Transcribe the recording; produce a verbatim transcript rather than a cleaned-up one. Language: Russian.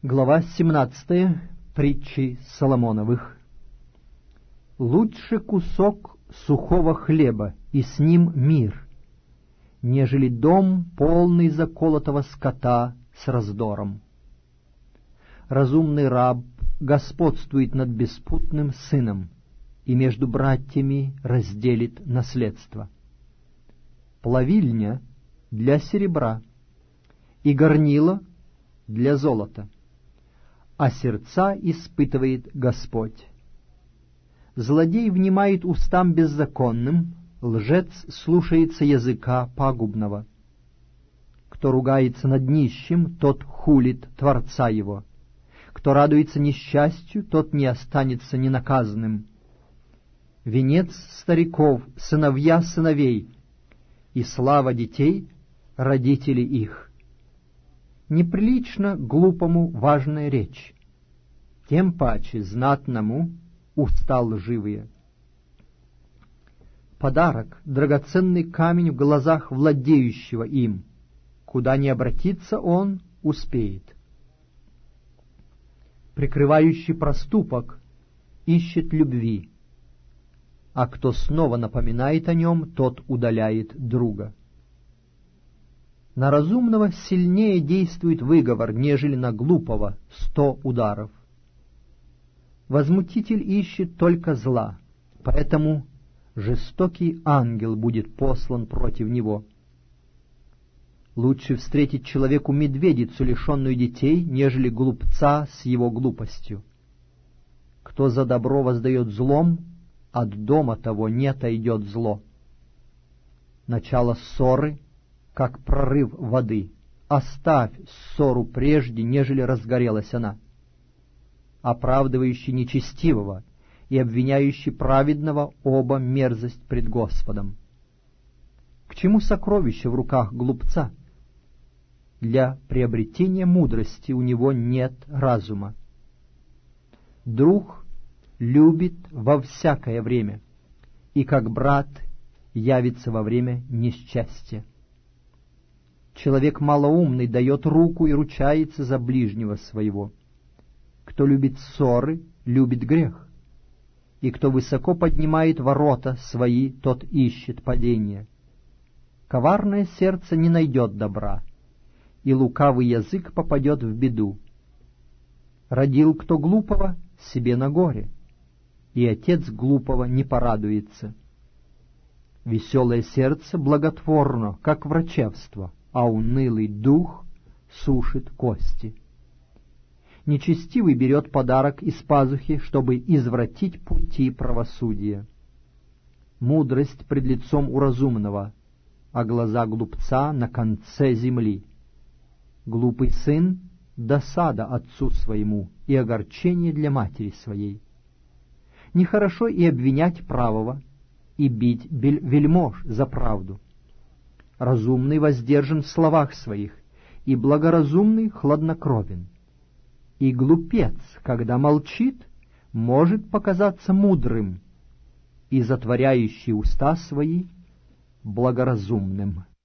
Глава семнадцатая. Притчи Соломоновых. Лучше кусок сухого хлеба, и с ним мир, нежели дом, полный заколотого скота с раздором. Разумный раб господствует над беспутным сыном, и между братьями разделит наследство. Плавильня для серебра, и горнило для золота, а сердца испытывает Господь. Злодей внимает устам беззаконным, лжец слушается языка пагубного. Кто ругается над нищим, тот хулит Творца его. Кто радуется несчастью, тот не останется ненаказанным. Венец стариков — сыновья сыновей, и слава детей — родители их. Неприлично глупому важная речь, тем паче знатному уста лживые. Подарок — драгоценный камень в глазах владеющего им, куда ни обратится он, успеет. Прикрывающий проступок ищет любви, а кто снова напоминает о нем, тот удаляет друга. На разумного сильнее действует выговор, нежели на глупого сто ударов. Возмутитель ищет только зла, поэтому жестокий ангел будет послан против него. Лучше встретить человеку медведицу, лишенную детей, нежели глупца с его глупостью. Кто за добро воздает злом, от дома того не отойдет зло. Начало ссоры — как прорыв воды. Оставь ссору прежде, нежели разгорелась она. Оправдывающий нечестивого и обвиняющий праведного — оба мерзость пред Господом. К чему сокровище в руках глупца? Для приобретения мудрости у него нет разума. Друг любит во всякое время, и как брат явится во время несчастья. Человек малоумный дает руку и ручается за ближнего своего. Кто любит ссоры, любит грех, и кто высоко поднимает ворота свои, тот ищет падения. Коварное сердце не найдет добра, и лукавый язык попадет в беду. Родил кто глупого, себе на горе, и отец глупого не порадуется. Веселое сердце благотворно, как врачевство, а унылый дух сушит кости. Нечестивый берет подарок из пазухи, чтобы извратить пути правосудия. Мудрость пред лицом у разумного, а глаза глупца на конце земли. Глупый сын — досада отцу своему и огорчение для матери своей. Нехорошо и обвинять правого, и бить вельмож за правду. Разумный воздержан в словах своих, и благоразумный хладнокровен. И глупец, когда молчит, может показаться мудрым, и затворяющий уста свои благоразумным.